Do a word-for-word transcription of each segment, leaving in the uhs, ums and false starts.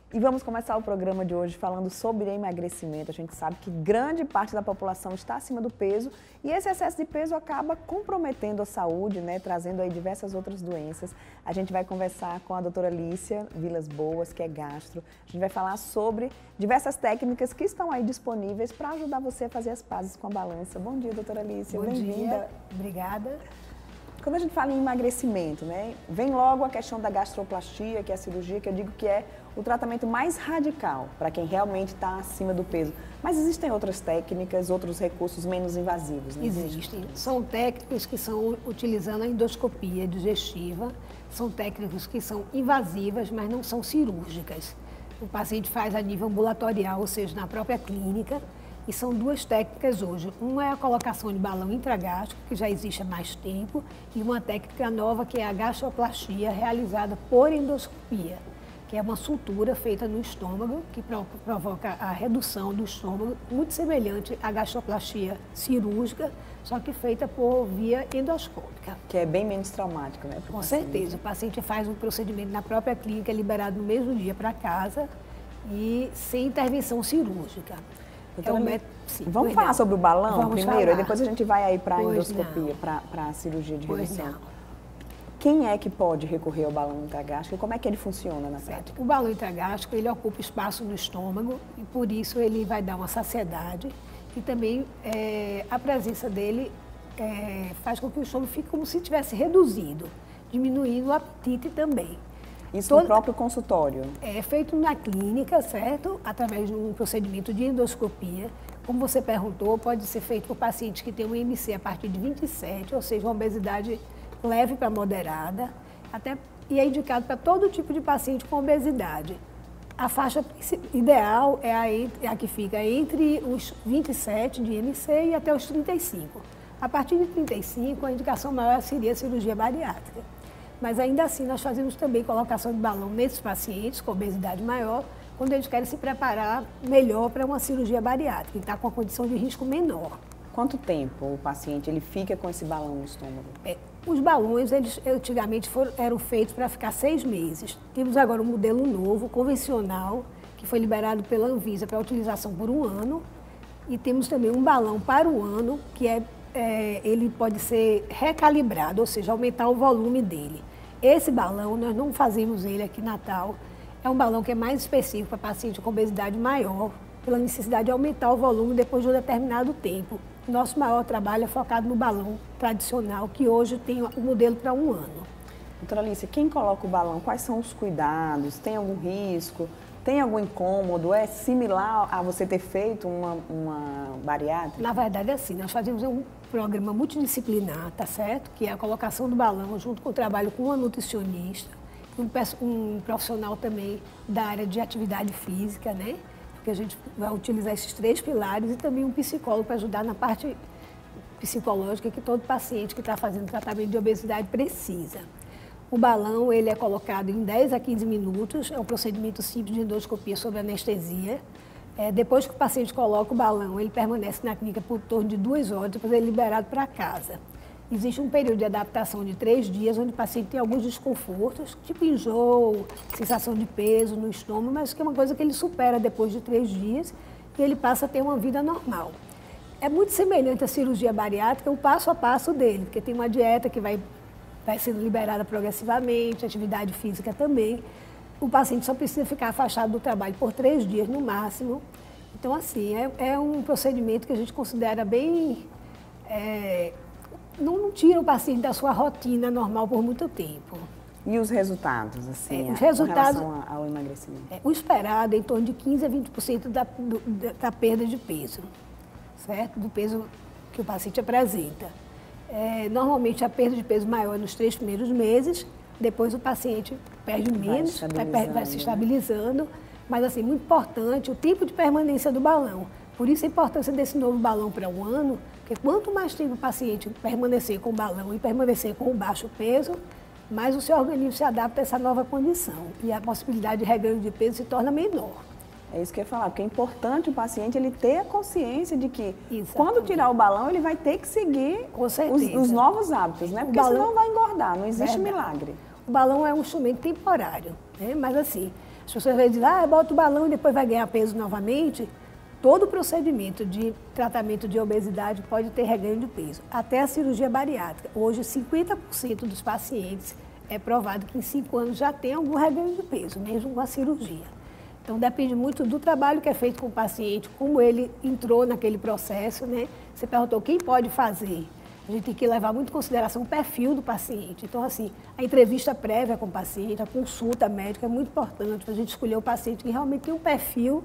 E vamos começar o programa de hoje falando sobre emagrecimento. A gente sabe que grande parte da população está acima do peso e esse excesso de peso acaba comprometendo a saúde, né, trazendo aí diversas outras doenças. A gente vai conversar com a doutora Lícia Vilas Boas, que é gastro. A gente vai falar sobre diversas técnicas que estão aí disponíveis para ajudar você a fazer as pazes com a balança. Bom dia, doutora Lícia. Bom dia, obrigada. Quando a gente fala em emagrecimento, né, vem logo a questão da gastroplastia, que é a cirurgia que eu digo que é o tratamento mais radical para quem realmente está acima do peso. Mas existem outras técnicas, outros recursos menos invasivos, né? Existem. São técnicas que são utilizando a endoscopia digestiva, são técnicas que são invasivas, mas não são cirúrgicas. O paciente faz a nível ambulatorial, ou seja, na própria clínica. E são duas técnicas hoje. Uma é a colocação de balão intragástrico, que já existe há mais tempo, e uma técnica nova que é a gastroplastia, realizada por endoscopia, que é uma sutura feita no estômago, que provoca a redução do estômago, muito semelhante à gastroplastia cirúrgica, só que feita por via endoscópica. Que é bem menos traumático, né? Com certeza. O paciente faz um procedimento na própria clínica, é liberado no mesmo dia para casa e sem intervenção cirúrgica. É um método, sim, vamos falar não. sobre o balão vamos primeiro, falar. e depois a gente vai aí para a pois endoscopia, para a cirurgia de pois redução. Não. Quem é que pode recorrer ao balão intragástrico e como é que ele funciona na prática? O balão intragástrico, ele ocupa espaço no estômago e por isso ele vai dar uma saciedade e também é, a presença dele é, faz com que o estômago fique como se tivesse reduzido, diminuindo o apetite também. Isso no próprio consultório? É feito na clínica, certo? Através de um procedimento de endoscopia. Como você perguntou, pode ser feito por pacientes que têm um I M C a partir de vinte e sete, ou seja, uma obesidade leve para moderada, até, e é indicado para todo tipo de paciente com obesidade. A faixa ideal é a, é a que fica entre os vinte e sete de I M C e até os trinta e cinco. A partir de trinta e cinco, a indicação maior seria a cirurgia bariátrica. Mas ainda assim, nós fazemos também colocação de balão nesses pacientes com obesidade maior, quando eles querem se preparar melhor para uma cirurgia bariátrica, e está com a condição de risco menor. Quanto tempo o paciente ele fica com esse balão no estômago? É, os balões, eles antigamente foram, eram feitos para ficar seis meses. Temos agora um modelo novo, convencional, que foi liberado pela Anvisa para utilização por um ano. E temos também um balão para o ano, que é, é, ele pode ser recalibrado, ou seja, aumentar o volume dele. Esse balão, nós não fazemos ele aqui em Natal, é um balão que é mais específico para paciente com obesidade maior, pela necessidade de aumentar o volume depois de um determinado tempo. Nosso maior trabalho é focado no balão tradicional, que hoje tem o modelo para um ano. Doutora Lícia, quem coloca o balão, quais são os cuidados? Tem algum risco? Tem algum incômodo? É similar a você ter feito uma, uma bariátrica? Na verdade é assim, nós fazemos um programa multidisciplinar, tá certo? Que é a colocação do balão junto com o trabalho com uma nutricionista, um, um profissional também da área de atividade física, né? Porque a gente vai utilizar esses três pilares e também um psicólogo para ajudar na parte psicológica que todo paciente que está fazendo tratamento de obesidade precisa. O balão, ele é colocado em dez a quinze minutos, é um procedimento simples de endoscopia sob anestesia. É, depois que o paciente coloca o balão, ele permanece na clínica por torno de duas horas, depois ele é liberado para casa. Existe um período de adaptação de três dias, onde o paciente tem alguns desconfortos, tipo enjoo, sensação de peso no estômago, mas que é uma coisa que ele supera depois de três dias e ele passa a ter uma vida normal. É muito semelhante à cirurgia bariátrica, o passo a passo dele, porque tem uma dieta que vai, vai sendo liberada progressivamente, atividade física também. O paciente só precisa ficar afastado do trabalho por três dias no máximo. Então, assim, é, é um procedimento que a gente considera bem... É, não, não tira o paciente da sua rotina normal por muito tempo. E os resultados, assim, é, os resultados, com relação ao emagrecimento? É, o esperado é em torno de quinze a vinte por cento da, do, da perda de peso, certo? Do peso que o paciente apresenta. É, normalmente, a perda de peso maior é nos três primeiros meses, depois o paciente perde menos, vai, vai, vai se estabilizando, né? Mas, assim, muito importante o tempo de permanência do balão. Por isso, a importância desse novo balão para um ano, porque quanto mais tempo o paciente permanecer com o balão e permanecer com o baixo peso, mais o seu organismo se adapta a essa nova condição e a possibilidade de reganho de peso se torna menor. É isso que eu ia falar, porque é importante o paciente ele ter a consciência de que Exatamente. Quando tirar o balão, ele vai ter que seguir os, os novos hábitos, né? Porque balão, senão vai engordar, não existe verdade. milagre. O balão é um instrumento temporário, né? Mas assim, As pessoas às vezes dizem, ah, bota o balão e depois vai ganhar peso novamente. Todo procedimento de tratamento de obesidade pode ter reganho de peso, até a cirurgia bariátrica. Hoje, cinquenta por cento dos pacientes é provado que em cinco anos já tem algum reganho de peso, mesmo com a cirurgia. Então, depende muito do trabalho que é feito com o paciente, como ele entrou naquele processo, né? Você perguntou quem pode fazer. A gente tem que levar muito em consideração o perfil do paciente. Então, assim, a entrevista prévia com o paciente, a consulta médica é muito importante para a gente escolher o paciente que realmente tem um perfil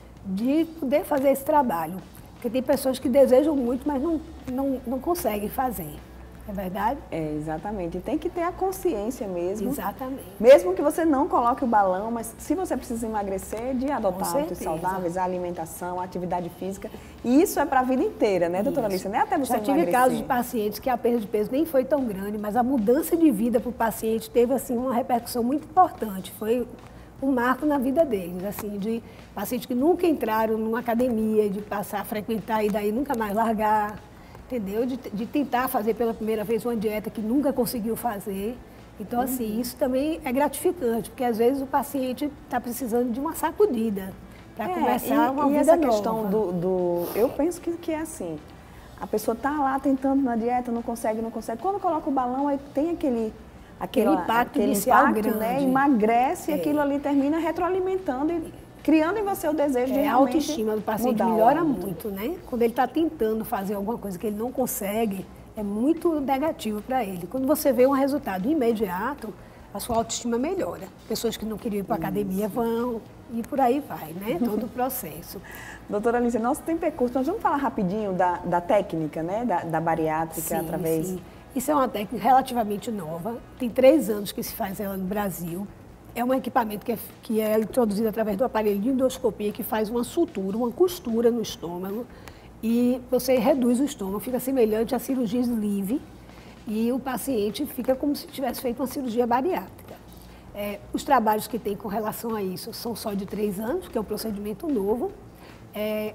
de poder fazer esse trabalho. Porque tem pessoas que desejam muito, mas não, não, não conseguem fazer. É verdade? É, exatamente. Tem que ter a consciência mesmo. Exatamente. Mesmo que você não coloque o balão, mas se você precisa emagrecer, de adotar hábitos saudáveis, a alimentação, a atividade física. E isso é para a vida inteira, né, doutora Alice? Nem até você Já tive emagrecer. casos de pacientes que a perda de peso nem foi tão grande, mas a mudança de vida para o paciente teve assim, uma repercussão muito importante. Foi um marco na vida deles, assim, de pacientes que nunca entraram numa academia, de passar a frequentar e daí nunca mais largar. Entendeu? De, de tentar fazer pela primeira vez uma dieta que nunca conseguiu fazer. Então, uhum. assim, isso também é gratificante, porque às vezes o paciente está precisando de uma sacudida para é, começar e, uma e vida essa nova. questão do, do... Eu penso que, que é assim, a pessoa está lá tentando na dieta, não consegue, não consegue. Quando coloca o balão, aí tem aquele... Aquele, aquele impacto aquele inicial impacto, grande. Né? Emagrece é. e aquilo ali termina retroalimentando e criando em você o desejo de é, realmente a autoestima do paciente mudar melhora muito, né? Quando ele está tentando fazer alguma coisa que ele não consegue, é muito negativo para ele. Quando você vê um resultado imediato, a sua autoestima melhora. Pessoas que não queriam ir para a academia vão e por aí vai, né? Todo o processo. Doutora Alice, nosso tempo é curto, nós vamos falar rapidinho da, da técnica, né? Da, da bariátrica sim, através... Sim. Isso é uma técnica relativamente nova, tem três anos que se faz ela no Brasil. É um equipamento que é, que é introduzido através do aparelho de endoscopia, que faz uma sutura, uma costura no estômago, e você reduz o estômago, fica semelhante a cirurgia sleeve, e o paciente fica como se tivesse feito uma cirurgia bariátrica. É, os trabalhos que tem com relação a isso são só de três anos, que é um procedimento novo. É,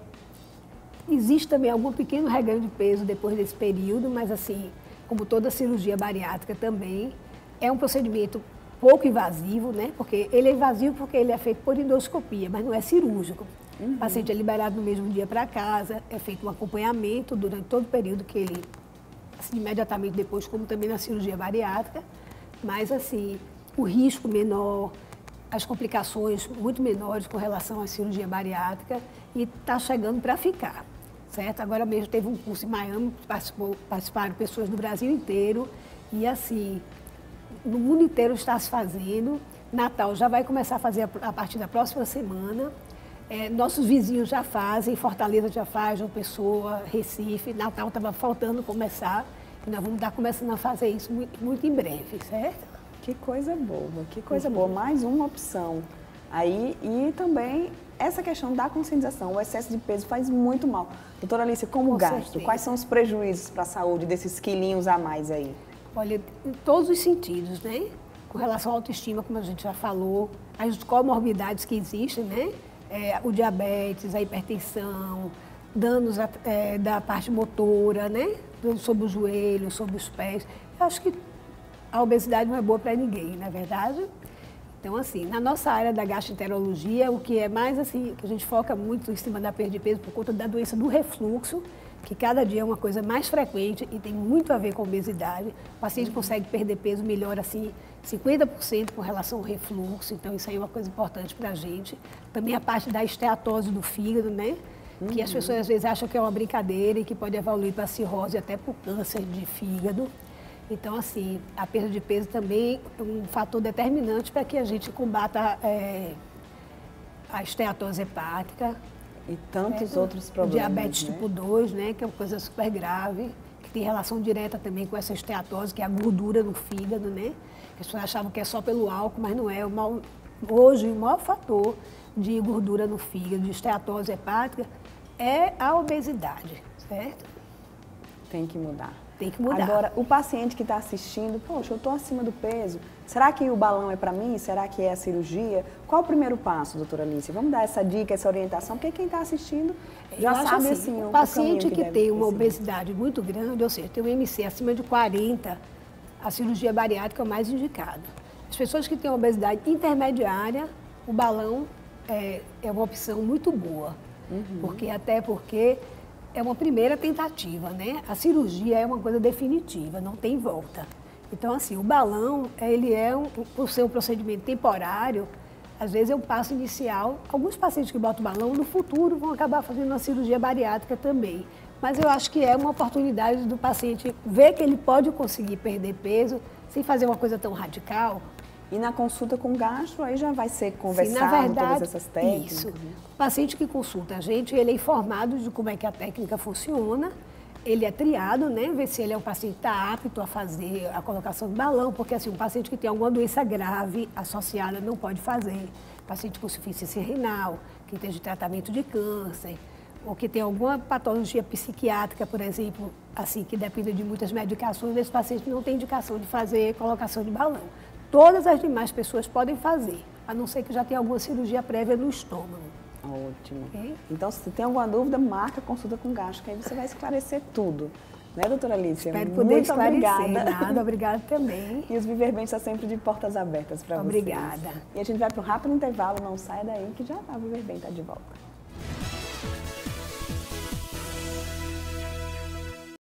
existe também algum pequeno reganho de peso depois desse período, mas assim, como toda cirurgia bariátrica também, é um procedimento pouco invasivo, né? Porque ele é invasivo porque ele é feito por endoscopia, mas não é cirúrgico. Uhum. O paciente é liberado no mesmo dia para casa, é feito um acompanhamento durante todo o período que ele, assim, imediatamente depois, como também na cirurgia bariátrica, mas assim, o risco menor, as complicações muito menores com relação à cirurgia bariátrica e está chegando para ficar. Certo? Agora mesmo teve um curso em Miami, participou, participaram pessoas do Brasil inteiro e assim, no mundo inteiro está se fazendo. Natal já vai começar a fazer a, a partir da próxima semana. É, nossos vizinhos já fazem, Fortaleza já faz, João Pessoa, Recife. Natal estava faltando começar e nós vamos estar começando a fazer isso muito, muito em breve, certo? Que coisa boa, que coisa uhum. boa. Mais uma opção aí e também... Essa questão da conscientização, o excesso de peso faz muito mal. Doutora Alice, como Com gasto? certeza. Quais são os prejuízos para a saúde desses quilinhos a mais aí? Olha, em todos os sentidos, né? Com relação à autoestima, como a gente já falou, as comorbidades que existem, né? É, o diabetes, a hipertensão, danos é, da parte motora, né? Sobre o joelho, sobre os pés. Eu acho que a obesidade não é boa para ninguém, não é verdade? Então, assim, na nossa área da gastroenterologia, o que é mais, assim, que a gente foca muito em cima da perda de peso por conta da doença do refluxo, que cada dia é uma coisa mais frequente e tem muito a ver com a obesidade. O paciente consegue perder peso melhor, assim, cinquenta por cento com relação ao refluxo, então isso aí é uma coisa importante para a gente. Também a parte da esteatose do fígado, né? Uhum. Que as pessoas às vezes acham que é uma brincadeira e que pode evoluir para cirrose, até por câncer de fígado. Então, assim, a perda de peso também é um fator determinante para que a gente combata é, a esteatose hepática. E tantos é, outros problemas, diabetes né? tipo dois, né, que é uma coisa super grave, que tem relação direta também com essa esteatose, que é a gordura no fígado, né? As pessoas achavam que é só pelo álcool, mas não é. O maior, hoje, o maior fator de gordura no fígado, de esteatose hepática, é a obesidade, certo? Tem que mudar. Tem que mudar. Agora, o paciente que está assistindo, poxa, eu estou acima do peso, será que o balão é para mim? Será que é a cirurgia? Qual o primeiro passo, doutora Alice? Vamos dar essa dica, essa orientação, porque quem está assistindo já eu sabe, assim, assim, o o paciente que, que tem uma seguir. obesidade muito grande, ou seja, tem um M C acima de quarenta, a cirurgia bariátrica é o mais indicado. As pessoas que têm obesidade intermediária, o balão é, é uma opção muito boa, uhum. porque até porque é uma primeira tentativa, né? A cirurgia é uma coisa definitiva, não tem volta. Então, assim, o balão, ele é, um, por ser um procedimento temporário, às vezes é um passo inicial. Alguns pacientes que botam balão, no futuro, vão acabar fazendo uma cirurgia bariátrica também. Mas eu acho que é uma oportunidade do paciente ver que ele pode conseguir perder peso sem fazer uma coisa tão radical. E na consulta com gastro, aí já vai ser conversado. Sim, na verdade, todas essas técnicas. Isso. O paciente que consulta a gente, ele é informado de como é que a técnica funciona, ele é triado, né, ver se ele é um paciente que está apto a fazer a colocação do balão, porque assim, um paciente que tem alguma doença grave associada não pode fazer, paciente com insuficiência renal, que esteja de tratamento de câncer, ou que tem alguma patologia psiquiátrica, por exemplo, assim, que depende de muitas medicações, esse paciente não tem indicação de fazer colocação de balão. Todas as demais pessoas podem fazer, a não ser que já tenha alguma cirurgia prévia no estômago. Ótimo. Okay? Então, se tem alguma dúvida, marca a consulta com gastro, que aí você vai esclarecer tudo. Né, doutora Alicia? Espero poder Muito esclarecer. Obrigada. Nada, obrigada também. E os Viverbem estão sempre de portas abertas para vocês. Obrigada. E a gente vai para um rápido intervalo, não saia daí, que já tá, o Viverbem está de volta.